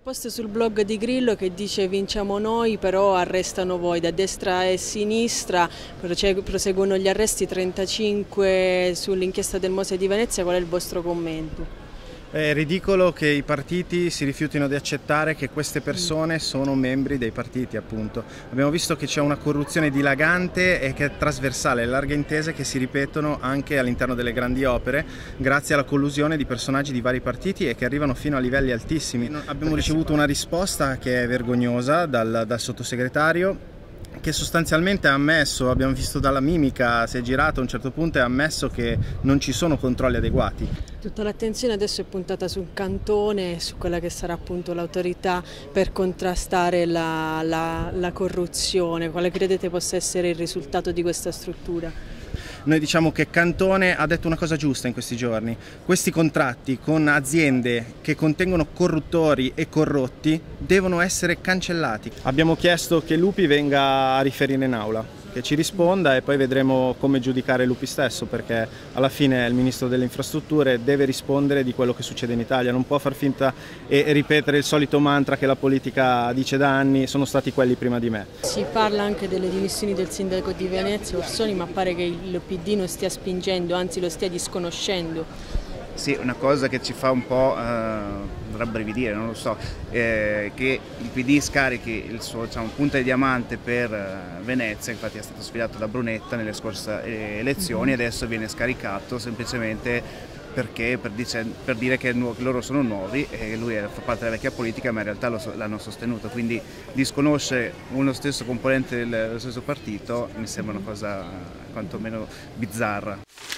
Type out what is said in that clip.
Un post sul blog di Grillo che dice vinciamo noi, però arrestano voi, da destra e sinistra, proseguono gli arresti, 35 sull'inchiesta del Mose di Venezia. Qual è il vostro commento? È ridicolo che i partiti si rifiutino di accettare che queste persone sono membri dei partiti, appunto. Abbiamo visto che c'è una corruzione dilagante e che è trasversale, larghe intese che si ripetono anche all'interno delle grandi opere grazie alla collusione di personaggi di vari partiti e che arrivano fino a livelli altissimi. Abbiamo ricevuto una risposta che è vergognosa dal sottosegretario, che sostanzialmente ha ammesso, abbiamo visto dalla mimica, si è girato a un certo punto e ha ammesso che non ci sono controlli adeguati. Tutta l'attenzione adesso è puntata sul Cantone, su quella che sarà appunto l'autorità per contrastare la corruzione. Quale credete possa essere il risultato di questa struttura? Noi diciamo che Cantone ha detto una cosa giusta in questi giorni. Questi contratti con aziende che contengono corruttori e corrotti devono essere cancellati. Abbiamo chiesto che Lupi venga a riferire in aula, che ci risponda e poi vedremo come giudicare Lupi stesso, perché alla fine il ministro delle infrastrutture deve rispondere di quello che succede in Italia, non può far finta e ripetere il solito mantra che la politica dice da anni, sono stati quelli prima di me. Si parla anche delle dimissioni del sindaco di Venezia, Orsoni, ma pare che il PD non stia spingendo, anzi lo stia disconoscendo. Sì, una cosa che ci fa un po' rabbrividire, non lo so, che il PD scarichi il suo punta di diamante per Venezia, infatti è stato sfidato da Brunetta nelle scorse elezioni, adesso viene scaricato semplicemente perché per dire che loro sono nuovi e lui fa parte della vecchia politica, ma in realtà l'hanno sostenuto, quindi disconosce uno stesso componente dello stesso partito mi sembra una cosa quantomeno bizzarra.